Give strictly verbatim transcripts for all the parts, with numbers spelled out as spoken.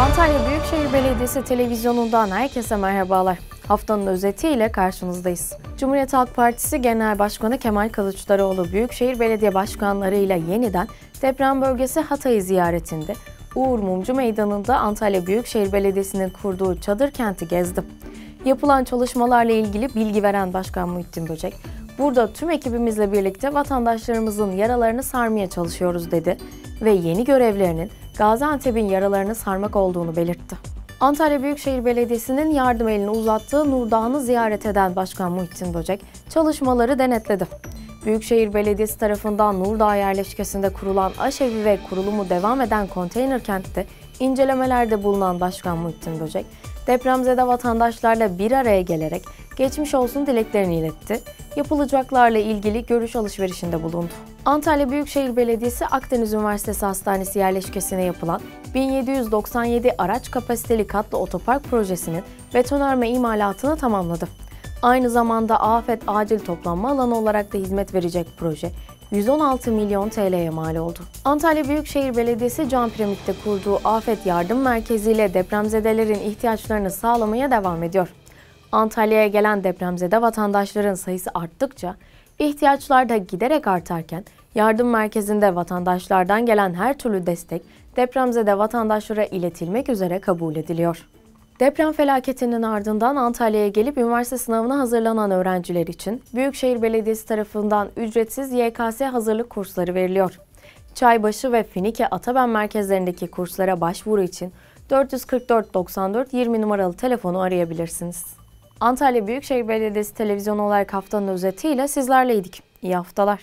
Antalya Büyükşehir Belediyesi televizyonundan herkese merhabalar. Haftanın özetiyle karşınızdayız. Cumhuriyet Halk Partisi Genel Başkanı Kemal Kılıçdaroğlu, Büyükşehir Belediye Başkanlarıyla yeniden deprem bölgesi Hatay'ı ziyaretinde Uğur Mumcu Meydanı'nda Antalya Büyükşehir Belediyesi'nin kurduğu çadır kenti gezdi. Yapılan çalışmalarla ilgili bilgi veren Başkan Muhittin Böcek, "Burada tüm ekibimizle birlikte vatandaşlarımızın yaralarını sarmaya çalışıyoruz" dedi ve yeni görevlerinin Gaziantep'in yaralarını sarmak olduğunu belirtti. Antalya Büyükşehir Belediyesi'nin yardım elini uzattığı Nurdağ'ını ziyaret eden Başkan Muhittin Böcek çalışmaları denetledi. Büyükşehir Belediyesi tarafından Nurdağ yerleşkesinde kurulan aşevi ve kurulumu devam eden konteyner kentte incelemelerde bulunan Başkan Muhittin Böcek, depremzede vatandaşlarla bir araya gelerek geçmiş olsun dileklerini iletti, yapılacaklarla ilgili görüş alışverişinde bulundu. Antalya Büyükşehir Belediyesi Akdeniz Üniversitesi Hastanesi yerleşkesine yapılan bin yedi yüz doksan yedi araç kapasiteli katlı otopark projesinin betonarme imalatını tamamladı. Aynı zamanda afet acil toplanma alanı olarak da hizmet verecek proje yüz on altı milyon T L'ye mal oldu. Antalya Büyükşehir Belediyesi Can Piramit'te kurduğu Afet Yardım Merkezi ile depremzedelerin ihtiyaçlarını sağlamaya devam ediyor. Antalya'ya gelen depremzede vatandaşların sayısı arttıkça ihtiyaçlar da giderek artarken yardım merkezinde vatandaşlardan gelen her türlü destek depremzede vatandaşlara iletilmek üzere kabul ediliyor. Deprem felaketinin ardından Antalya'ya gelip üniversite sınavına hazırlanan öğrenciler için Büyükşehir Belediyesi tarafından ücretsiz Y K S hazırlık kursları veriliyor. Çaybaşı ve Finike Ataben merkezlerindeki kurslara başvuru için dört yüz kırk dört doksan dört yirmi numaralı telefonu arayabilirsiniz. Antalya Büyükşehir Belediyesi televizyonu olarak haftanın özetiyle sizlerleydik. İyi haftalar.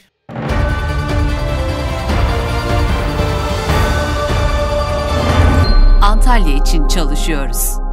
Antalya için çalışıyoruz.